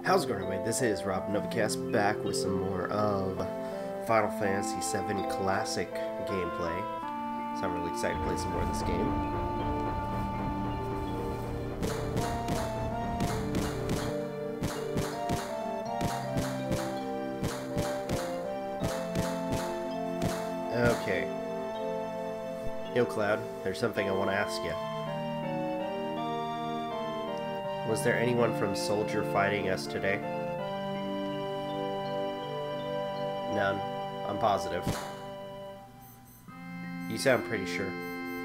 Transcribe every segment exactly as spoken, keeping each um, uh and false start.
How's it going, everybody? This is Rob Novacast back with some more of Final Fantasy seven Classic gameplay. So I'm really excited to play some more of this game. Okay. Yo, Cloud, there's something I want to ask you. Was there anyone from Soldier fighting us today? None. I'm positive. You sound pretty sure.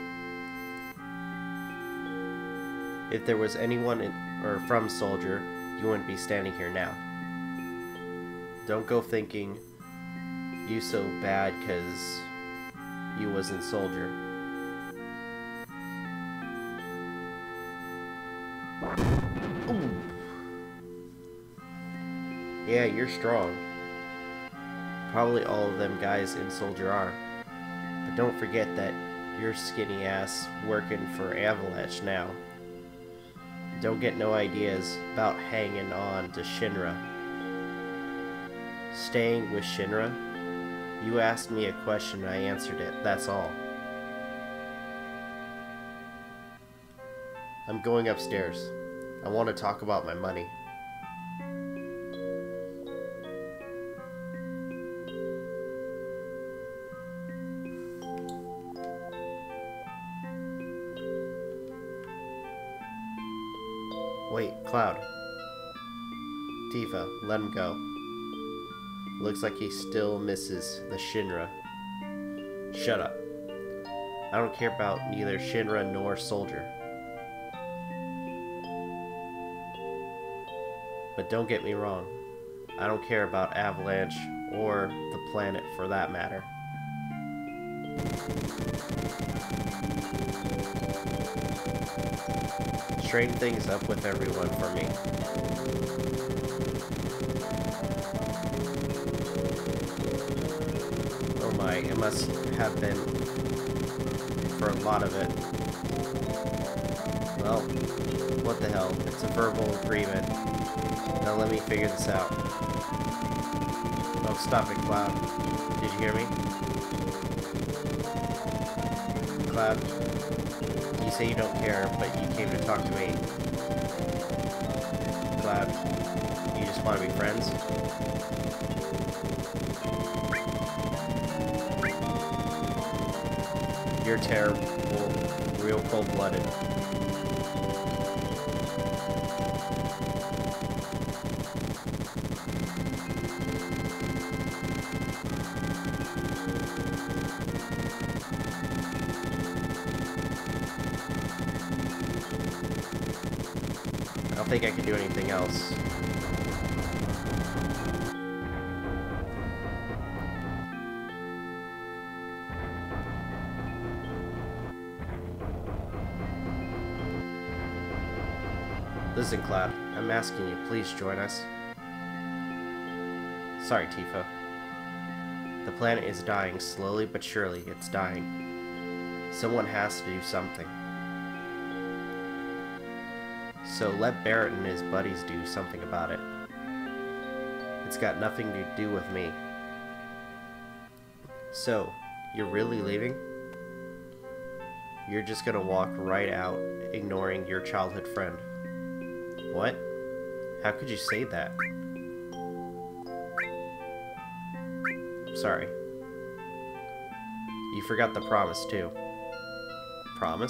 If there was anyone in, or from Soldier, you wouldn't be standing here now. Don't go thinking you so bad because you wasn't Soldier. Ooh. Yeah, you're strong. Probably all of them guys in Soldier are. But don't forget that you're skinny ass working for Avalanche now. Don't get no ideas about hanging on to Shinra. Staying with Shinra? You asked me a question and I answered it, that's all. I'm going upstairs. I want to talk about my money. Wait, Cloud. Tifa, let him go. Looks like he still misses the Shinra. Shut up. I don't care about neither Shinra nor Soldier. But don't get me wrong, I don't care about Avalanche or the planet for that matter. Straighten things up with everyone for me. Oh my, it must have been for a lot of it. Well, what the hell, it's a verbal agreement. Now let me figure this out. Oh, stop it, Cloud. Did you hear me? Cloud, you say you don't care, but you came to talk to me. Cloud, you just want to be friends? You're terrible, real cold-blooded. I don't think I can do anything else. Listen, Cloud, I'm asking you, please join us. Sorry, Tifa. The planet is dying, slowly but surely, it's dying. Someone has to do something. So let Barrett and his buddies do something about it. It's got nothing to do with me. So, you're really leaving? You're just gonna walk right out, ignoring your childhood friend. What? How could you say that? Sorry. You forgot the promise, too. Promise?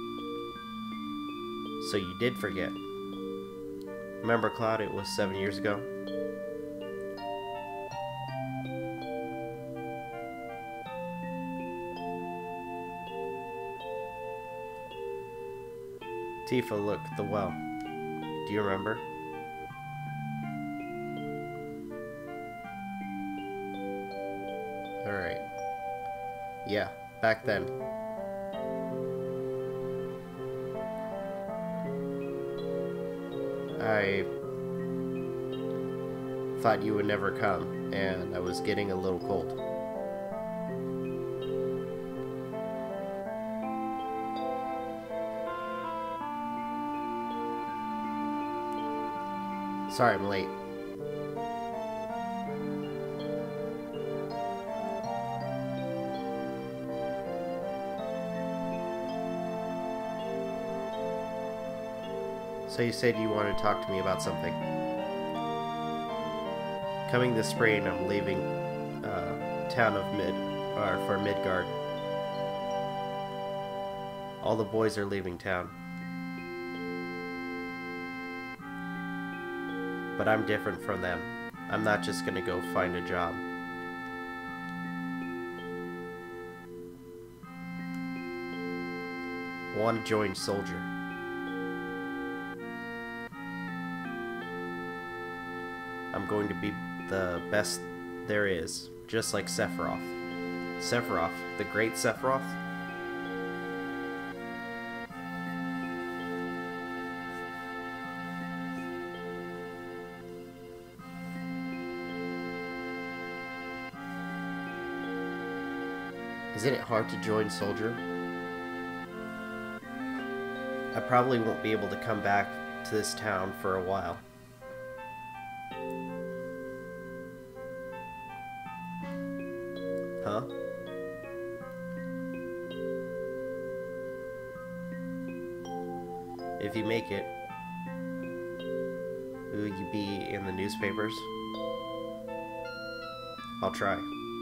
So you did forget. Remember, Cloud, it was seven years ago? Tifa, look, the well. Do you remember? Alright. Yeah, back then. I thought you would never come, and I was getting a little cold. Sorry, I'm late. So you said you wanted to talk to me about something. Coming this spring, I'm leaving uh, town of Mid, or for Midgard. All the boys are leaving town. But I'm different from them. I'm not just gonna go find a job. I want to join Soldier. I'm going to be the best there is, just like Sephiroth. Sephiroth, the great Sephiroth. Isn't it hard to join Soldier? I probably won't be able to come back to this town for a while. Huh? If you make it, will you be in the newspapers? I'll try.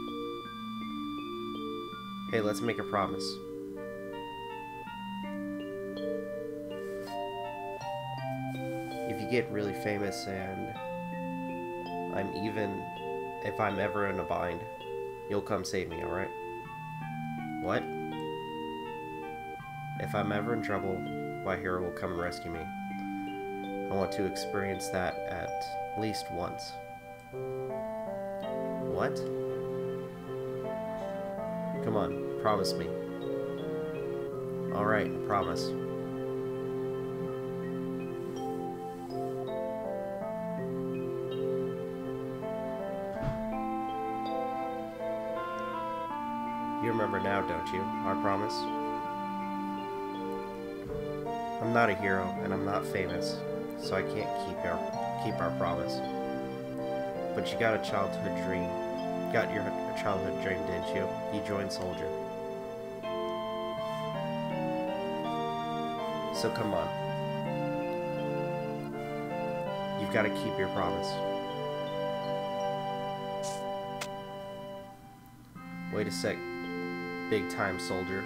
Hey, let's make a promise. If you get really famous and I'm even, if I'm ever in a bind, you'll come save me, alright? What? If I'm ever in trouble, my hero will come and rescue me. I want to experience that at least once. What? Come on, promise me. Alright, I promise. You remember now, don't you? Our promise? I'm not a hero, and I'm not famous, so I can't keep our, keep our promise. But you got a childhood dream. Got your childhood dream, didn't you? You joined Soldier. So come on. You've got to keep your promise. Wait a sec, big time Soldier.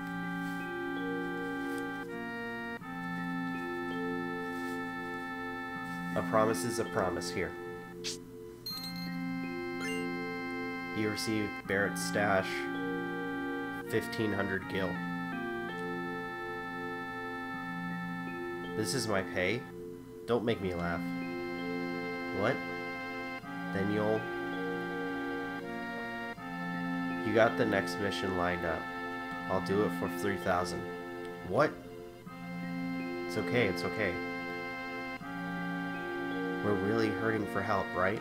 A promise is a promise here. You receive Barrett's stash, fifteen hundred gil. This is my pay? Don't make me laugh. What? Then you'll... You got the next mission lined up. I'll do it for three thousand. What? It's okay, it's okay. We're really hurting for help, right?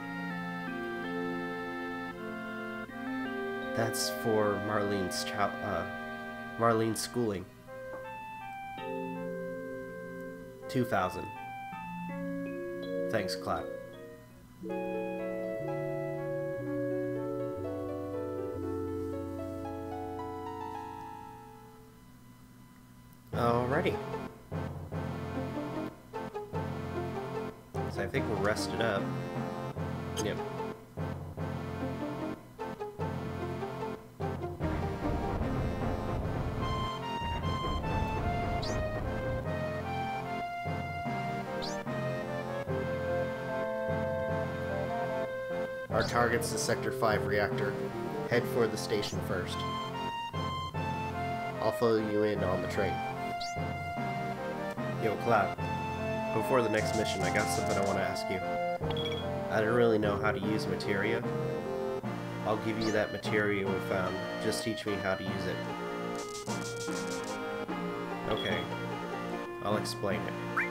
That's for Marlene's child, uh, Marlene's schooling. Two thousand. Thanks, Clap. Alrighty. So I think we're rested up. Yep. Our target's the Sector five reactor. Head for the station first. I'll follow you in on the train. Yo, Cloud. Before the next mission, I got something I want to ask you. I don't really know how to use materia. I'll give you that materia we found. Just teach me how to use it. Okay. I'll explain it.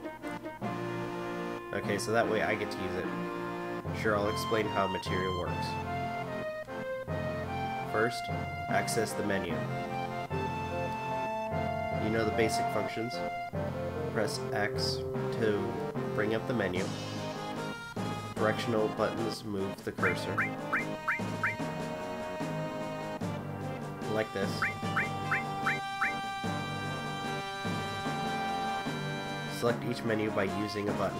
Okay, so that way I get to use it. Sure, I'll explain how material works. First, access the menu. You know the basic functions? Press X to bring up the menu. Directional buttons move the cursor. Like this. Select each menu by using a button.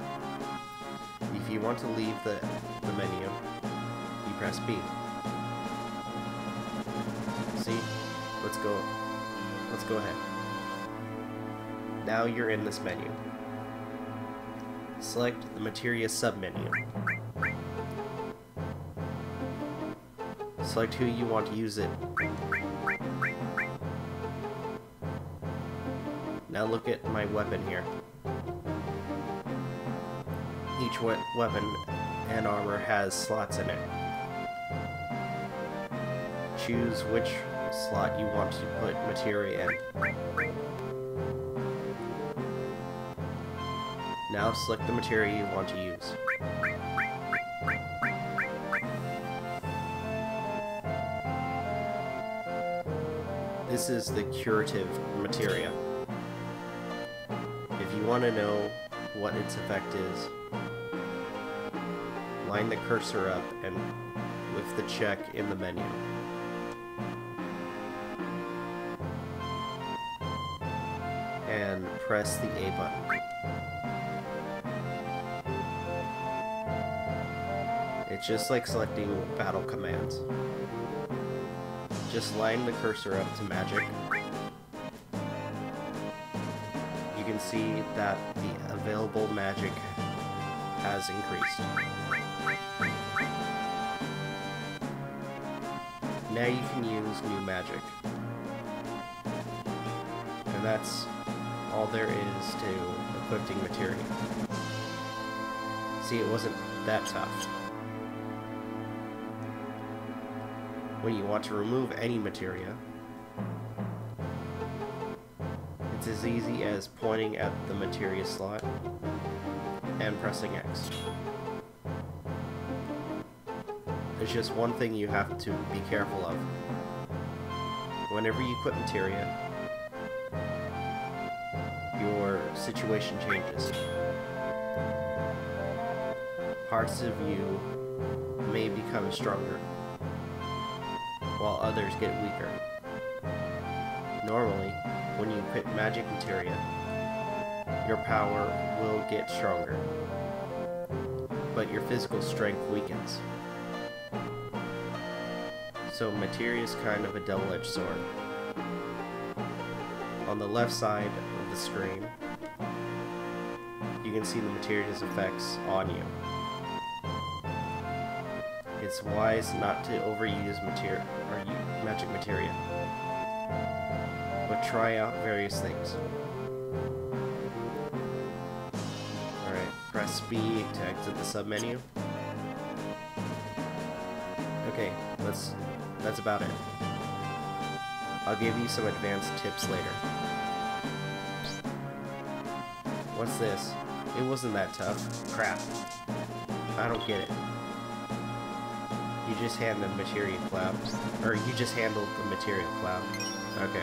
If you want to leave the, the menu, you press B. See? Let's go. Let's go ahead. Now you're in this menu. Select the Materia submenu. Select who you want to use it. Now look at my weapon here. Each we weapon and armor has slots in it. Choose which slot you want to put materia in. Now select the materia you want to use. This is the curative materia. If you want to know what its effect is, line the cursor up and with the check in the menu. And press the A button. It's just like selecting battle commands. Just line the cursor up to magic. You can see that the available magic has increased. Now you can use new magic. And that's all there is to equipping materia. See, it wasn't that tough. When you want to remove any materia, it's as easy as pointing at the materia slot and pressing X. There's just one thing you have to be careful of. Whenever you quit materia, your situation changes. Parts of you may become stronger, while others get weaker. Normally, when you quit magic materia, your power will get stronger, but your physical strength weakens. So materia is kind of a double-edged sword. On the left side of the screen, you can see the materia's effects on you. It's wise not to overuse materia or magic materia, but try out various things. Alright, press B to exit the submenu. Okay, let's, that's about it. I'll give you some advanced tips later. What's this? It wasn't that tough. Crap. I don't get it. You just handled the materia cloud. Or you just handled the materia cloud. Okay.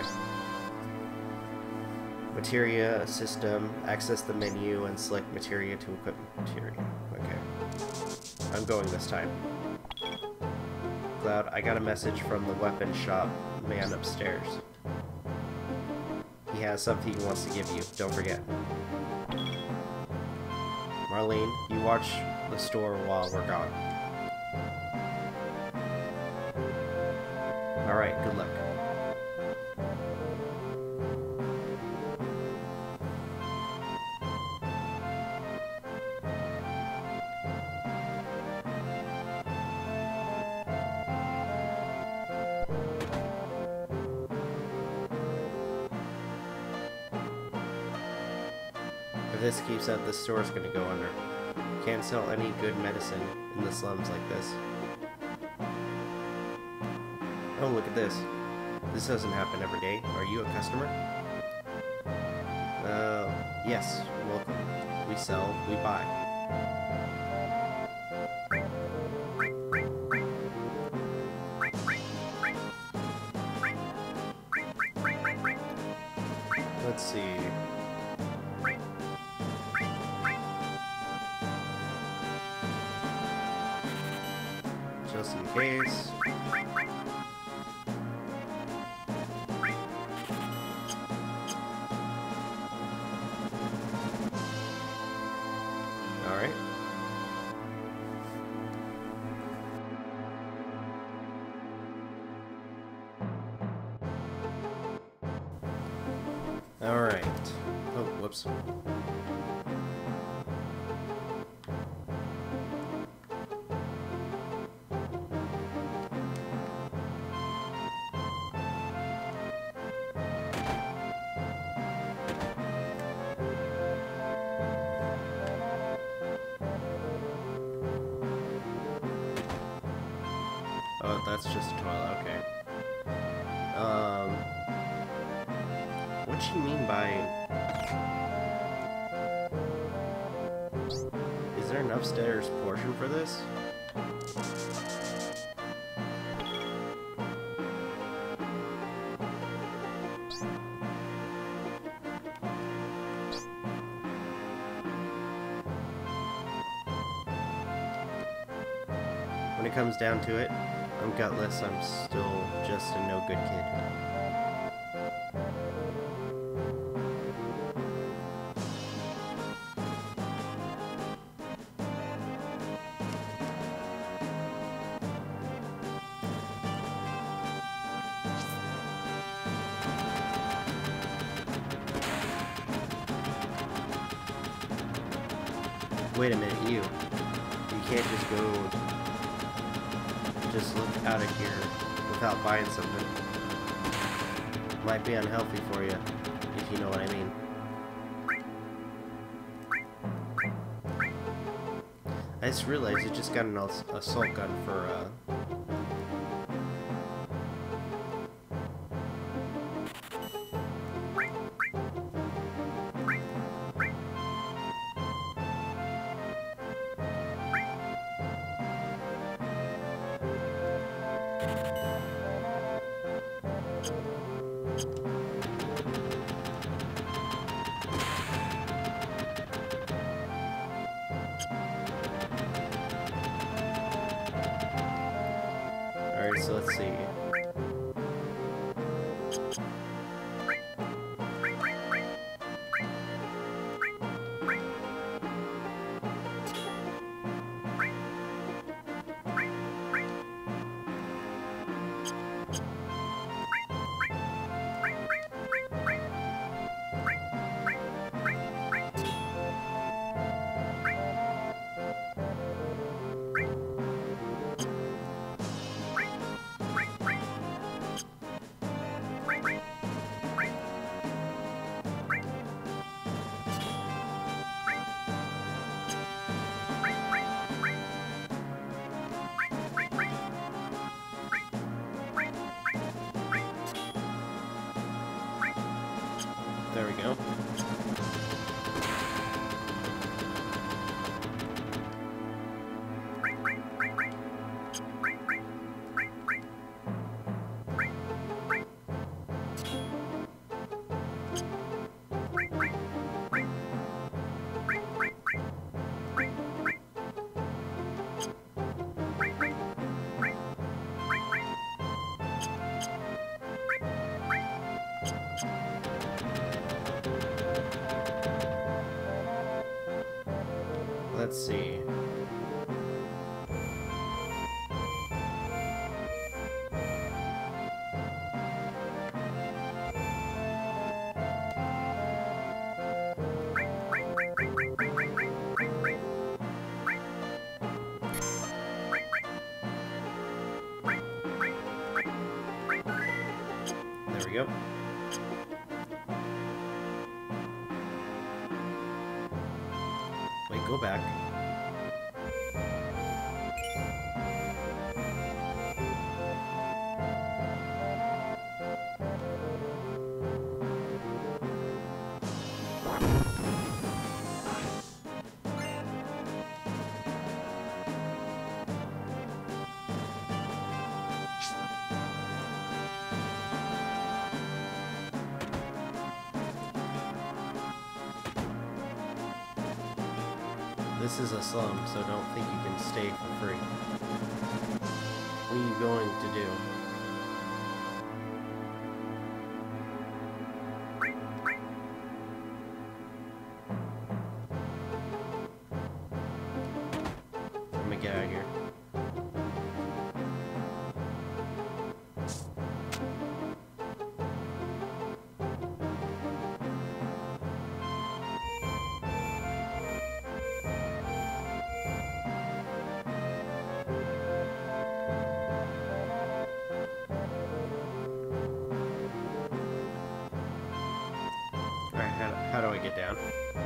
Materia system, access the menu and select materia to equip materia. Okay. I'm going this time. Cloud, I got a message from the weapon shop man upstairs. He has something he wants to give you. Don't forget. Marlene, you watch the store while we're gone. Alright, good luck. If this keeps up, the store's gonna go under. Can't sell any good medicine in the slums like this. Oh, look at this. This doesn't happen every day. Are you a customer? Uh, yes. Welcome. We sell, we buy. Let's see. just in case. Alright. Alright. Oh, whoops. Oh, that's just a toilet, okay. Um, what do you mean by... Is there an upstairs portion for this? When it comes down to it, I'm gutless, I'm still just a no good kid. Wait a minute, you. You can't just go... just look out of here without buying something. Might be unhealthy for you, if you know what I mean. I just realized I just got an assault gun for, uh... Alright, so let's see. There we go. Let's see. There we go. Wait, go back. This is a slum, so don't think you can stay for free. What are you going to do? Let me get out of here. Alright, how, how do I get down?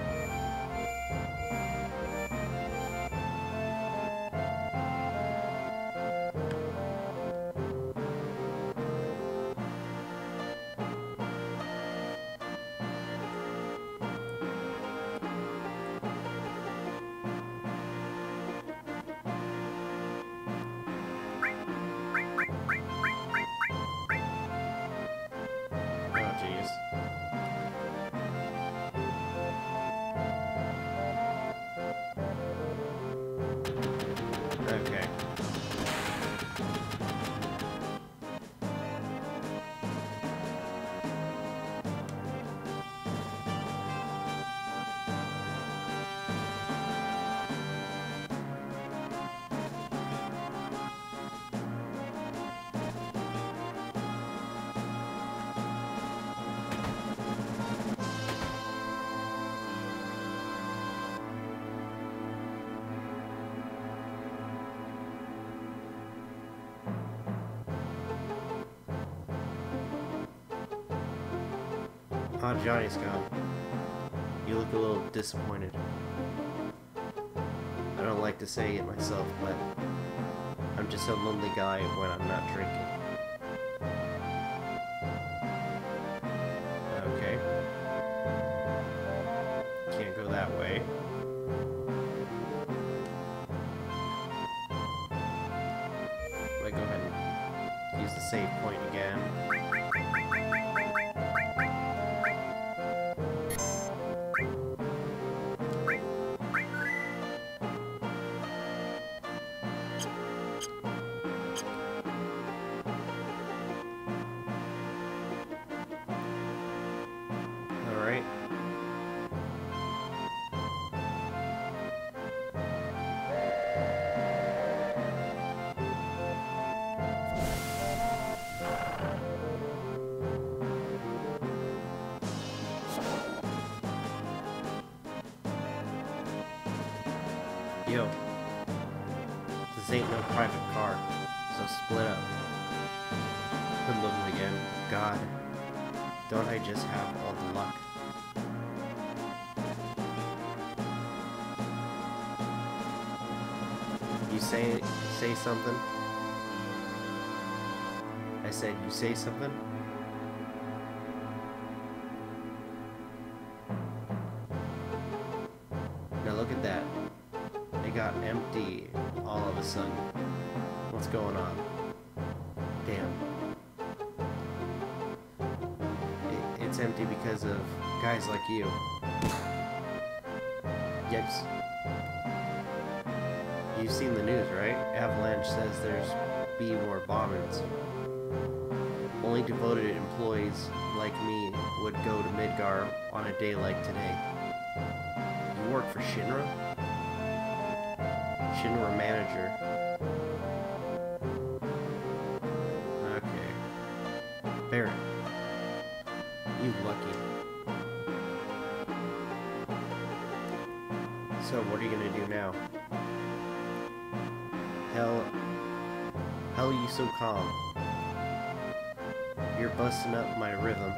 Oh, jeez. Okay. Oh, Johnny's gone. You look a little disappointed. I don't like to say it myself, but I'm just a lonely guy when I'm not drinking. Okay. Can't go that way. Let me go ahead and use the save point again. Alright. Yo, this ain't no private car, so split up. Hoodlums again. God, don't I just have all the luck? You say say something? I said you say something? Now look at that. It got empty all of a sudden. What's going on? Damn. It, it's empty because of guys like you. Yikes. You've seen the news, right? Avalanche says there's be more bombings. Only devoted employees like me would go to Midgar on a day like today. You work for Shinra? Shinra manager. Okay. Barret. You lucky. So what are you gonna do now? Hell, hell you so calm. You're busting up my rhythm.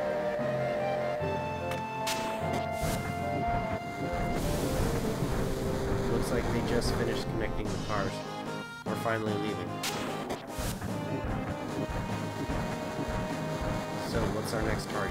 Looks like they just finished connecting the cars. We're finally leaving. So what's our next target?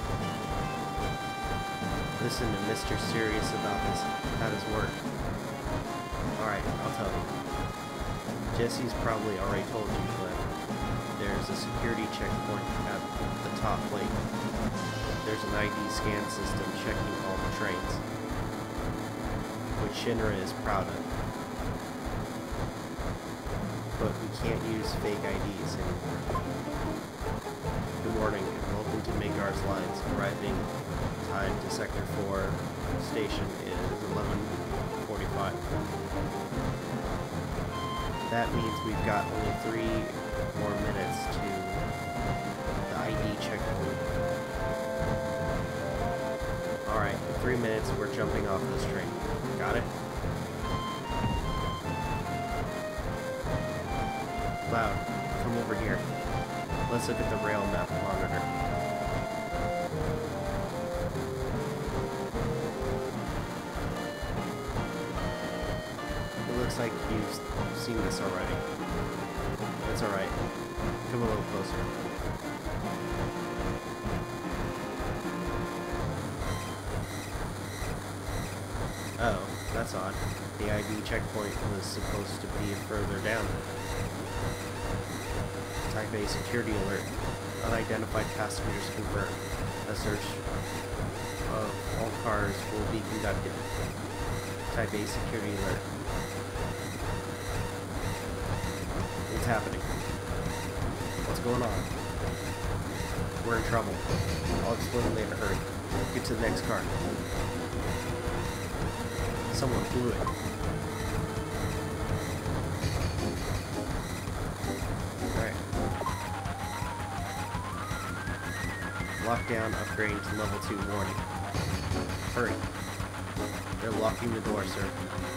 Listen to Mister Serious about this. How does it work? Alright, I'll tell you. Jesse's probably already told you, but there's a security checkpoint at the top plate. There's an I D scan system checking all the trains, which Shinra is proud of. but we can't use fake I Ds anymore. Good morning and welcome to Midgard's Lines. Arriving time to Sector four station is eleven forty-five. That means we've got only three more minutes to the I D checkpoint. Alright, in three minutes we're jumping off this train. Got it? Cloud, come over here. Let's look at the rail map monitor. It looks like you've seen this already. That's alright. Come a little closer. Oh, that's odd. The I D checkpoint was supposed to be further down. Type A security alert. Unidentified passengers confirmed. A search of all cars will be conducted. Type A security alert. What's happening? What's going on? We're in trouble. I'll explain later. Hurry. Get to the next car. Someone blew it. Alright. Lockdown upgrading to level two warning. Hurry. They're locking the door, sir.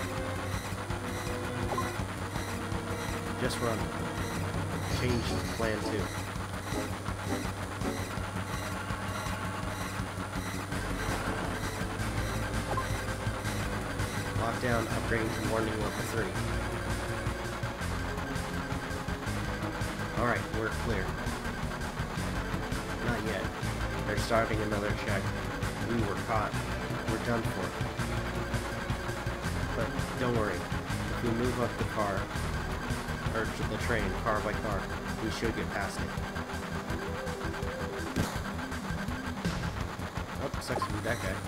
Just run. Change plan two. Lockdown upgrading to warning level three. Alright, we're clear. Not yet. They're starting another check. We were caught. We're done for. But don't worry. If we move up the car, or the train, car by car, we should get past it. Oh, sucks to be that guy.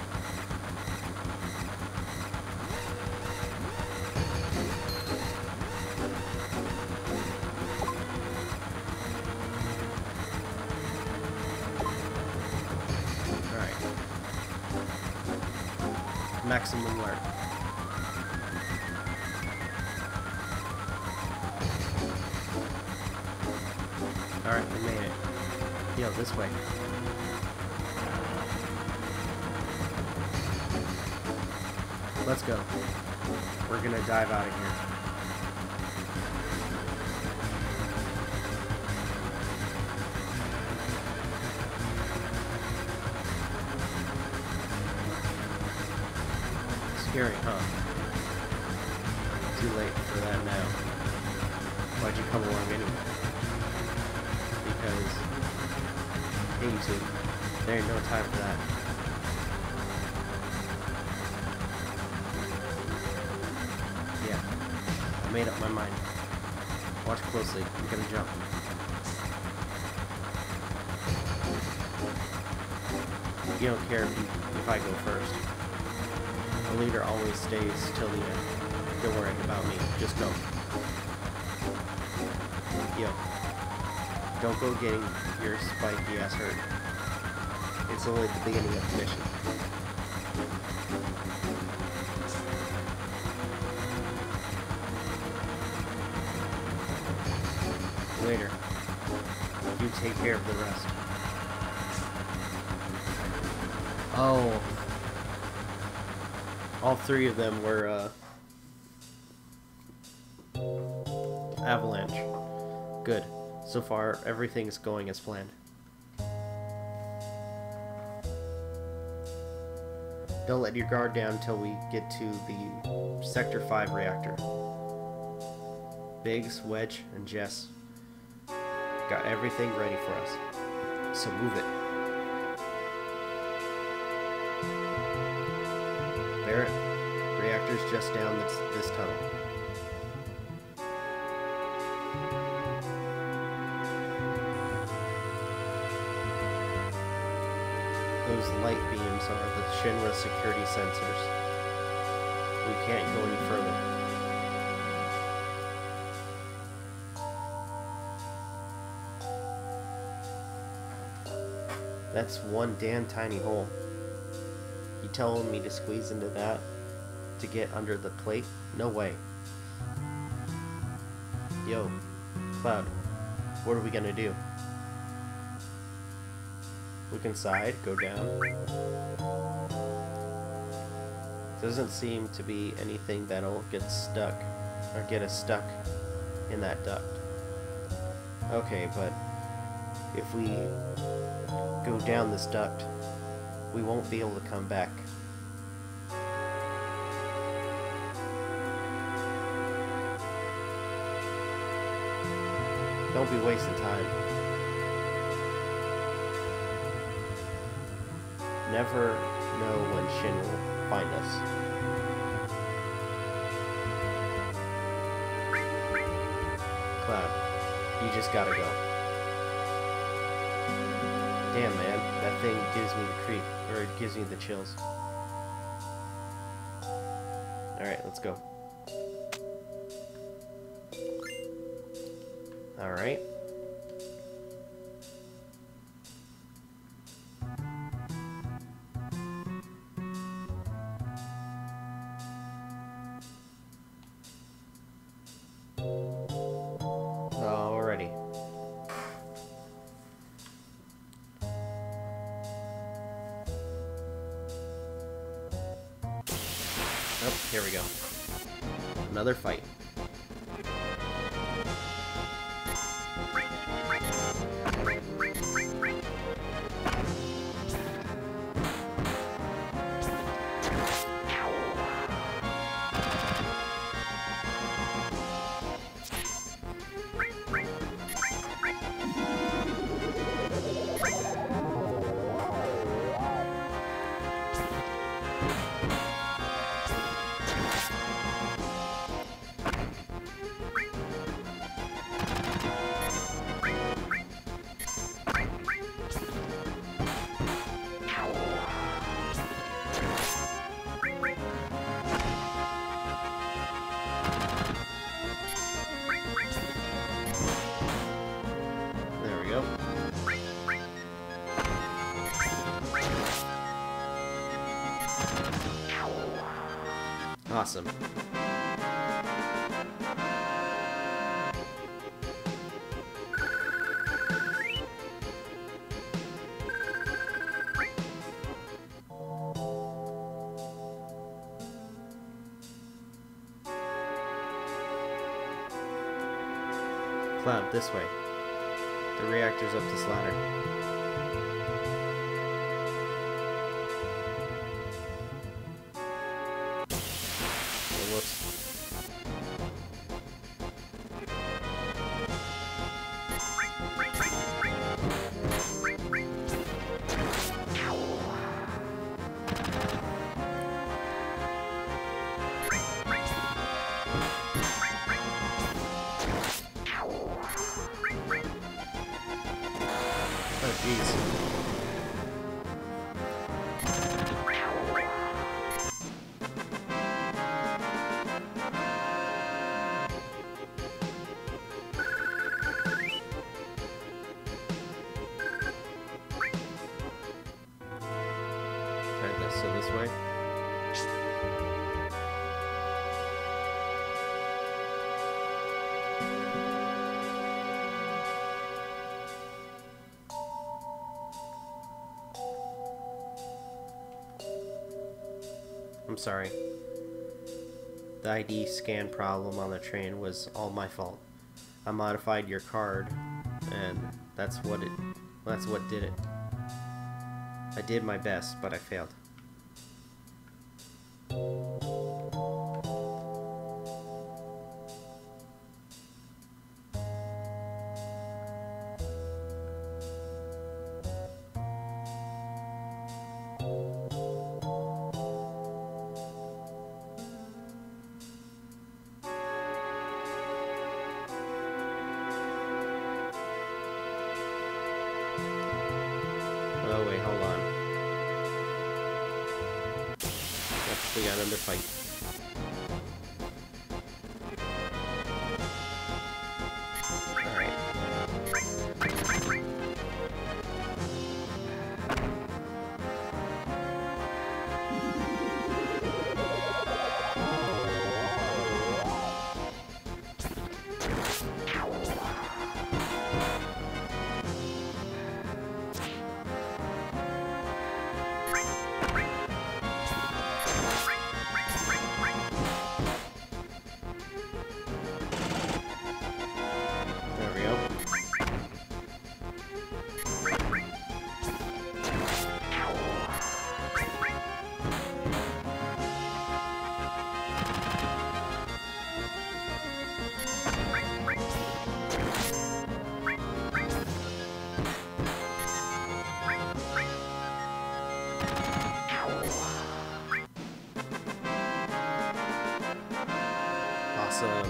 Maximum alert. Alright, we made it. Yo, this way. Let's go. We're gonna dive out of here. Scary, huh? Too late for that now. Why'd you come along anyway? Because, hey YouTube, there ain't no time for that. Yeah, I made up my mind. Watch closely, I'm gonna jump. You don't care if, you, if I go first. The leader always stays till the end. Don't worry about me. Just go. Yo. Don't go getting your spiky ass hurt. It's only the beginning of the mission. Later. You take care of the rest. Oh. All three of them were, uh, Avalanche. Good. So far, everything's going as planned. Don't let your guard down until we get to the Sector five reactor. Biggs, Wedge, and Jess got everything ready for us. So move it. Barrett, reactor's just down this, this tunnel. Those light beams are the Shinra security sensors. We can't go any further. That's one damn tiny hole. You telling me to squeeze into that to get under the plate? No way. Yo, Cloud, what are we gonna do? Look inside, go down. Doesn't seem to be anything that'll get stuck, or get us stuck in that duct. Okay, but if we go down this duct, we won't be able to come back. Don't be wasting time. Never know when Shin will find us. Cloud, you just gotta go. Damn, man, that thing gives me the creep, or it gives me the chills. Alright, let's go. Alright. Alrighty. Oh, here we go. Another fight. Awesome. Cloud, this way. The reactor's up this ladder. Oh, jeez. Try this, so this way. I'm sorry. The I D scan problem on the train was all my fault. I modified your card, and that's what it that's what did it. I did my best, but I failed. Oh wait, hold on. Yep, we got another fight. Alright. Awesome.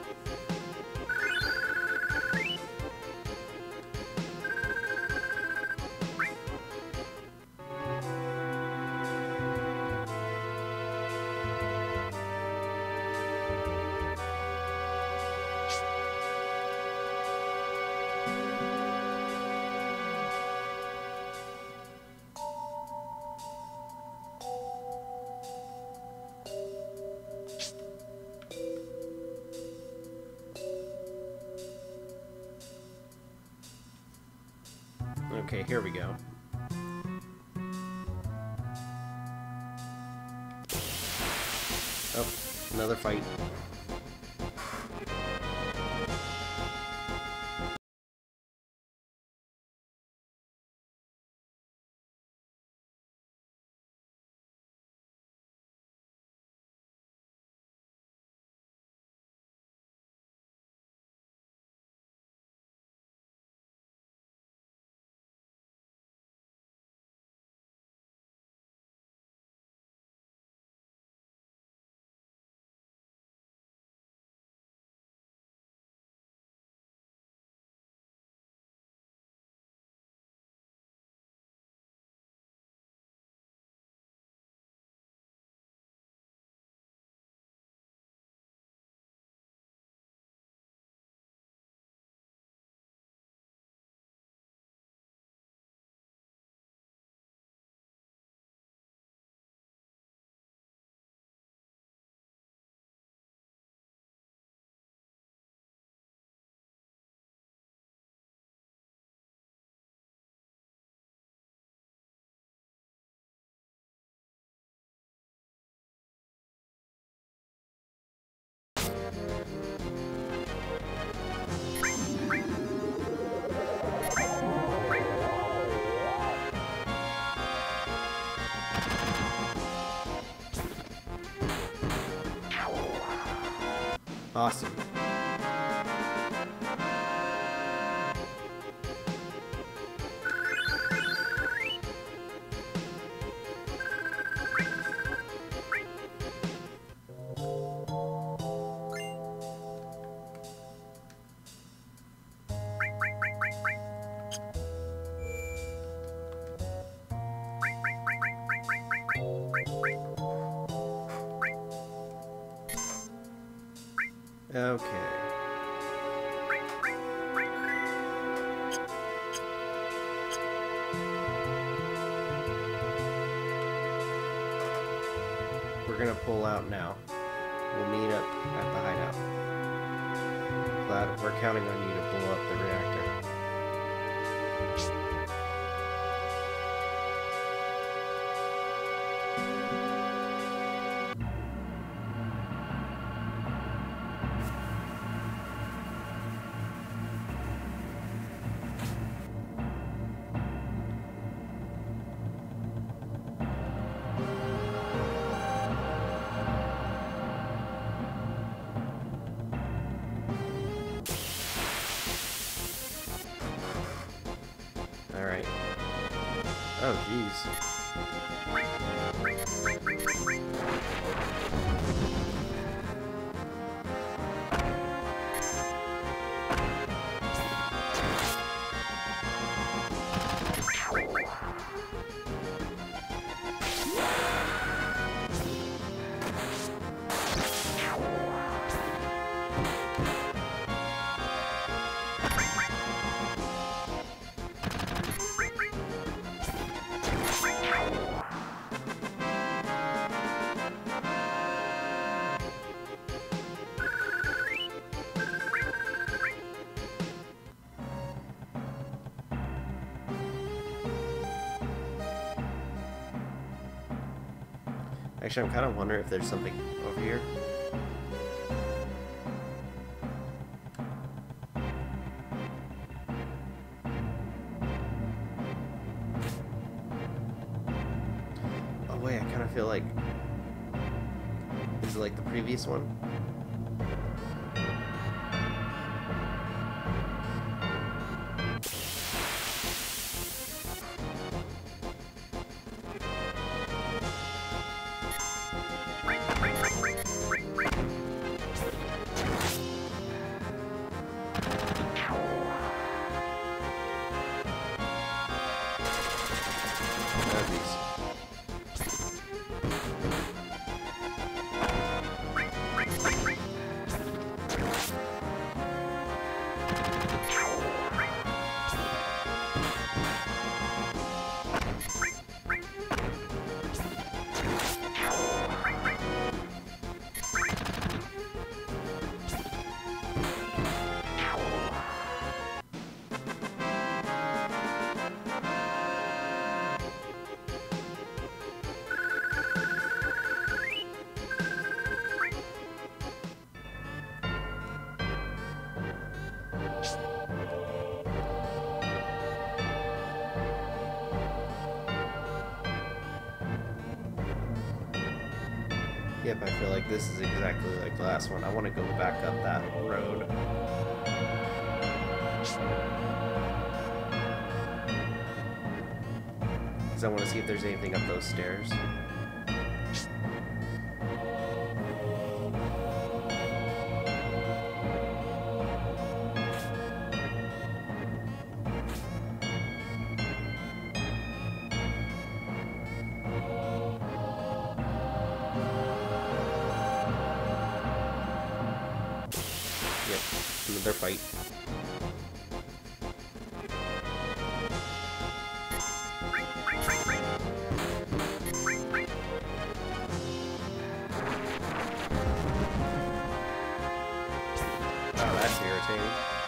Okay, here we go. Oh, another fight. Awesome. Okay. We're gonna pull out now. We'll meet up at the hideout. Glad we're counting on you to blow up the reactor. Alright. Oh, jeez. Actually, I'm kind of wondering if there's something over here. Oh wait, I kind of feel like... Is it like the previous one? Yep, I feel like this is exactly like the last one. I want to go back up that road. Because I want to see if there's anything up those stairs. Another fight. Oh, that's irritating.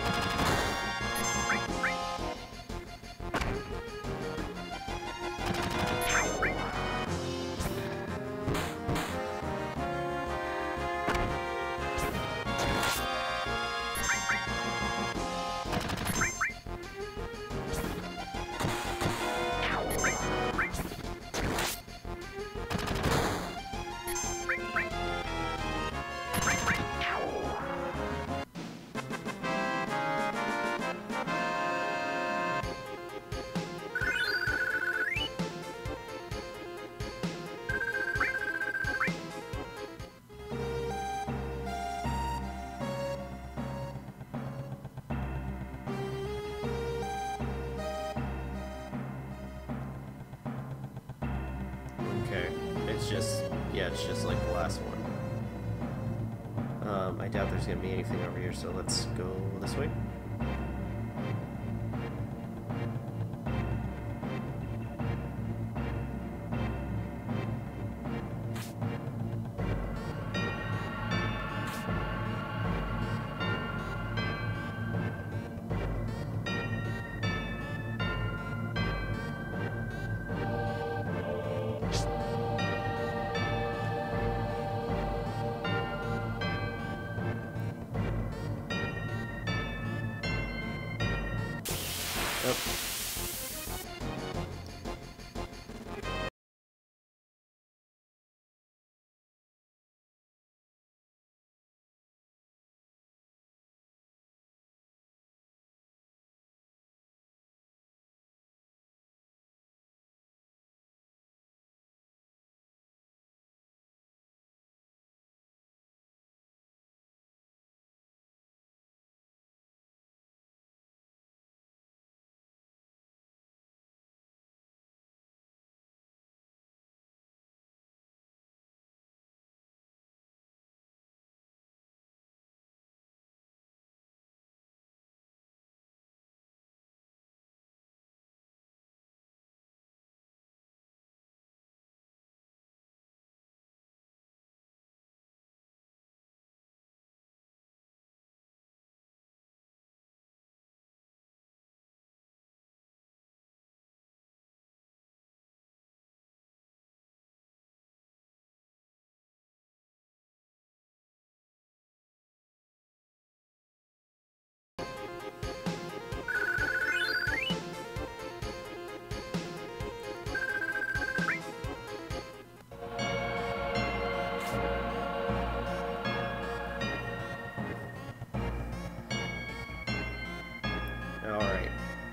Okay, it's just, yeah, it's just like the last one. Um, I doubt there's gonna be anything over here, so let's go this way. Oh. Alright.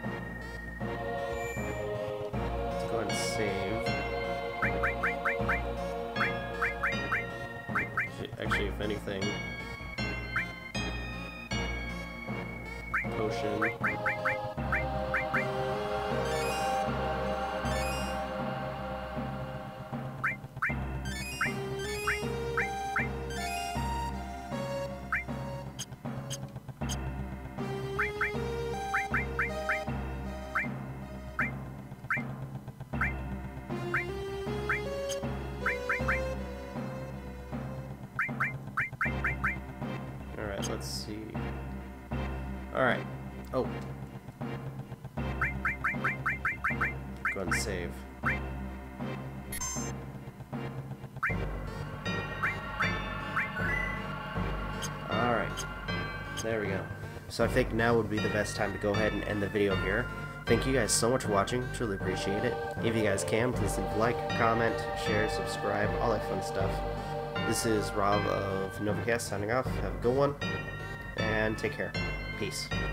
Let's go ahead and save. Actually, if anything, potion. Let's see. Alright. Oh. Go ahead and save. Alright. There we go. So I think now would be the best time to go ahead and end the video here. Thank you guys so much for watching. Truly appreciate it. If you guys can, please leave a like, comment, share, subscribe, all that fun stuff. This is Rob of NovaCast signing off. Have a good one, and take care. Peace.